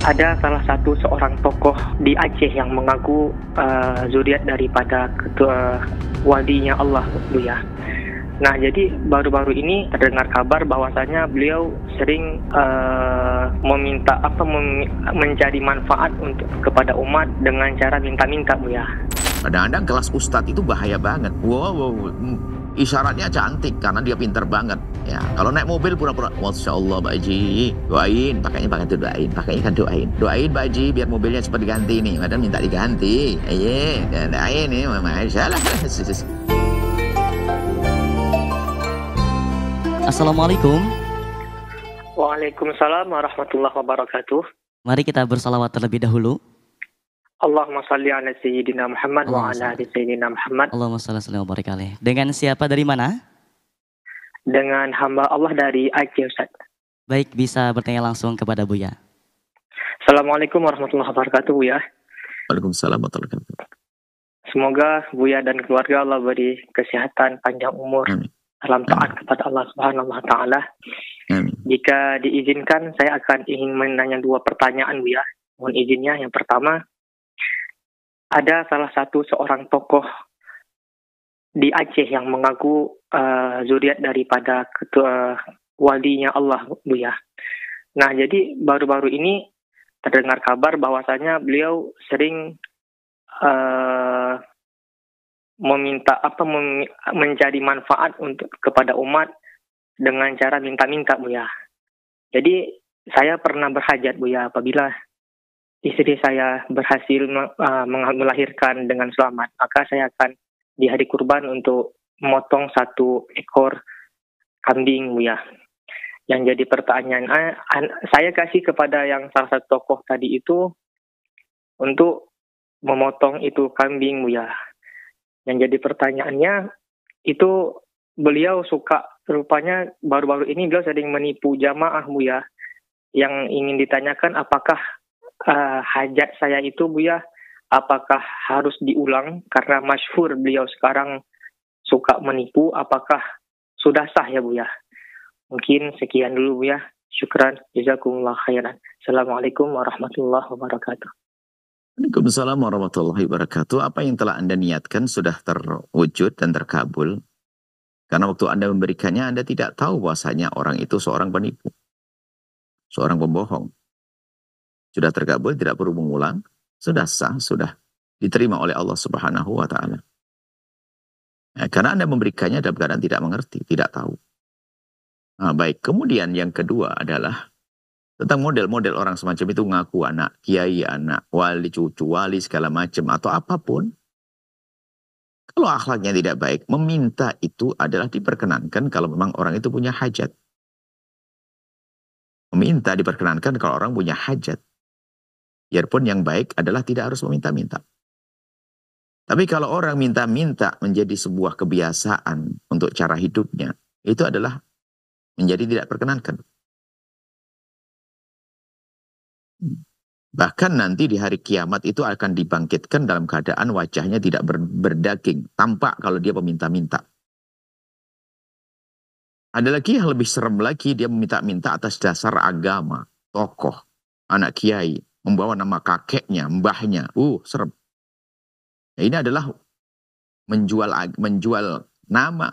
Ada salah satu seorang tokoh di Aceh yang mengaku zuriat daripada ketua walinya Allah, Buya. Nah, jadi baru-baru ini terdengar kabar bahwasanya beliau sering mencari manfaat untuk kepada umat dengan cara minta-minta, Buya. Kadang-kadang kelas ustadz itu bahaya banget. Isyaratnya cantik karena dia pinter banget. Ya, kalau naik mobil pura-pura, Masya Allah Pak Haji, doain, pakainya pakai itu doain, pakainya kan doain Pak Haji biar mobilnya cepat diganti nih, padahal minta diganti. Doain nih, Masya Allah. Assalamualaikum. Waalaikumsalam warahmatullahi wabarakatuh. Mari kita bersalawat terlebih dahulu. Allahumma salli ala Sayyidina Muhammad wa ala ali Sayyidina Muhammad. Allahumma salli wa barik alaih. Dengan siapa dari mana? Dengan hamba Allah dari Aceh, Ustaz. Baik, bisa bertanya langsung kepada Buya. Assalamualaikum warahmatullahi wabarakatuh, Buya. Waalaikumsalam warahmatullahi wabarakatuh. Semoga Buya dan keluarga Allah beri kesehatan, panjang umur, dalam taat kepada Allah Subhanahu wa Ta'ala. Jika diizinkan, saya ingin menanya 2 pertanyaan, Buya. Mohon izinnya. Yang pertama, ada salah satu seorang tokoh di Aceh yang mengaku zuriat daripada ketua walinya Allah, Buya. Nah, jadi baru-baru ini terdengar kabar bahwasanya beliau sering mencari manfaat untuk kepada umat dengan cara minta-minta, Buya. Jadi saya pernah berhajat, Buya, apabila istri saya berhasil melahirkan dengan selamat, maka saya akan di hari kurban untuk memotong 1 ekor kambing, Buya. Yang jadi pertanyaan, saya kasih kepada yang salah satu tokoh tadi itu untuk memotong itu kambing, Buya. Yang jadi pertanyaannya, itu beliau suka, rupanya baru-baru ini beliau sering menipu jamaah, Buya. Yang ingin ditanyakan, apakah hajat saya itu, Buya, apakah harus diulang karena masyhur beliau sekarang suka menipu, apakah sudah sah ya, Buya? Mungkin sekian dulu, Buya. Syukran, jazakumullah khairan. Assalamualaikum warahmatullahi wabarakatuh. Waalaikumsalam warahmatullahi wabarakatuh. Apa yang telah Anda niatkan sudah terwujud dan terkabul. Karena waktu Anda memberikannya, Anda tidak tahu bahwasanya orang itu seorang penipu, seorang pembohong. Sudah terkabul, tidak perlu mengulang, sudah sah, sudah diterima oleh Allah Subhanahu wa Ta'ala. Ya, karena Anda memberikannya dalam keadaan tidak mengerti, tidak tahu. Nah, baik, kemudian yang kedua adalah tentang model-model orang semacam itu ngaku anak kiai, anak wali, cucu wali, segala macam, atau apapun. Kalau akhlaknya tidak baik, meminta itu adalah diperkenankan kalau memang orang itu punya hajat. Meminta diperkenankan kalau orang punya hajat. Biarpun yang baik adalah tidak harus meminta-minta. Tapi kalau orang minta-minta menjadi sebuah kebiasaan untuk cara hidupnya, itu adalah menjadi tidak perkenankan. Bahkan nanti di hari kiamat itu akan dibangkitkan dalam keadaan wajahnya tidak berdaging, tampak kalau dia meminta-minta. Ada lagi yang lebih serem lagi, dia meminta-minta atas dasar agama, tokoh, anak kiai, membawa nama kakeknya, mbahnya. Serem. Nah, ini adalah menjual nama.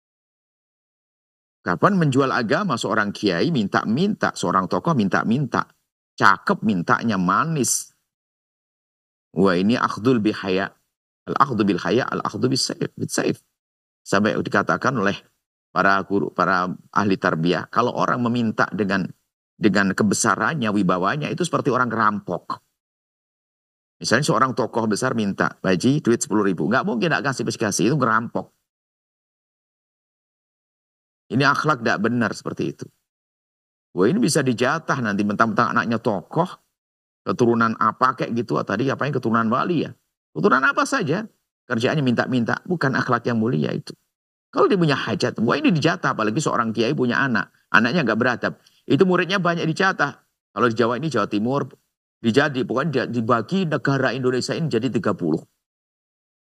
Kapan menjual agama, seorang kiai minta-minta, seorang tokoh minta-minta. Cakep mintanya, manis. Wah, ini akhdul bihaya. Al-akhdu bil haya, al-akhdu bis-saif. Sampai dikatakan oleh para guru, para ahli tarbiyah, kalau orang meminta dengan kebesarannya, wibawanya, itu seperti orang ngerampok. Misalnya seorang tokoh besar minta, Baji, duit 10.000. Nggak mungkin nggak kasih, itu ngerampok. Ini akhlak tidak benar seperti itu. Wah, ini bisa dijatah nanti, mentang-mentang anaknya tokoh, keturunan apa kayak gitu, tadi apanya keturunan wali ya. Keturunan apa saja, kerjaannya minta-minta, bukan akhlak yang mulia itu. Kalau dia punya hajat, wah ini dijatah, apalagi seorang kiai punya anak, anaknya nggak beradab. Itu muridnya banyak dicatah. Kalau di Jawa ini, Jawa Timur, pokoknya dibagi negara Indonesia ini jadi 30.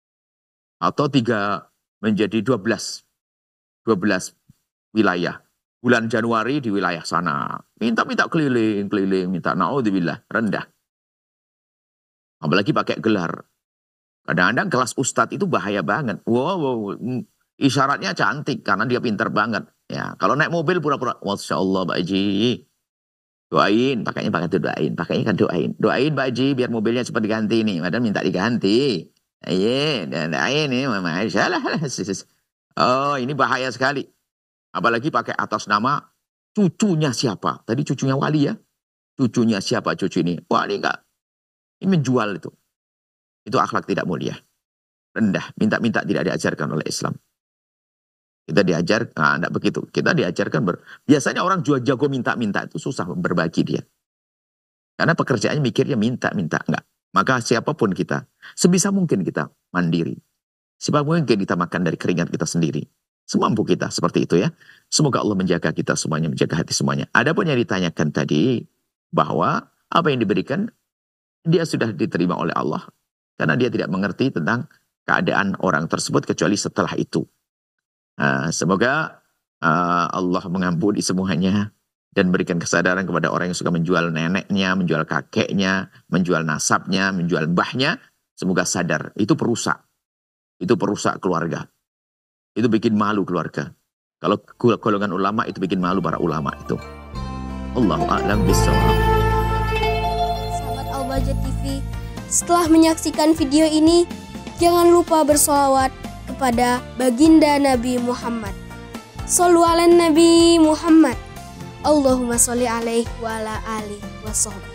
Atau menjadi 12 wilayah. bulan Januari di wilayah sana. Minta keliling, minta naudzubillah, rendah. Apalagi pakai gelar. Kadang-kadang kelas ustadz itu bahaya banget. Wow, isyaratnya cantik karena dia pintar banget. Ya, kalau naik mobil pura-pura, Masya Allah Pak Haji. Doain, pakainya kan doain Pak Haji biar mobilnya cepat diganti nih. Padahal minta diganti. Iya, doain nih, Masya Allah. Oh, ini bahaya sekali. Apalagi pakai atas nama cucunya siapa. Tadi cucunya wali ya. Cucunya siapa cucu ini. Wah ini enggak. Ini menjual itu. Itu akhlak tidak mulia. Rendah. Minta-minta tidak diajarkan oleh Islam. Kita diajar, enggak begitu. Kita diajarkan. Biasanya orang jual jago minta-minta itu susah berbagi dia. Karena pekerjaannya mikirnya minta-minta. Enggak. Maka siapapun kita. Sebisa mungkin kita mandiri. Sebab mungkin kita makan dari keringat kita sendiri. Semampu kita seperti itu ya. Semoga Allah menjaga kita semuanya, menjaga hati semuanya. Adapun yang ditanyakan tadi, bahwa apa yang diberikan, dia sudah diterima oleh Allah. Karena dia tidak mengerti tentang keadaan orang tersebut, kecuali setelah itu. Semoga Allah mengampuni semuanya, dan berikan kesadaran kepada orang yang suka menjual neneknya, menjual kakeknya, menjual nasabnya, menjual mbahnya. Semoga sadar, itu perusak. Itu perusak keluarga. Itu bikin malu keluarga. Kalau golongan ulama itu bikin malu para ulama itu. Allahu a'lam bishawab. Sahabat Al-Bahjah TV, setelah menyaksikan video ini, jangan lupa bersolawat kepada baginda Nabi Muhammad. Shollu ala Nabi Muhammad. Allahumma sholli alaihi wa ala alihi wa sahbihi.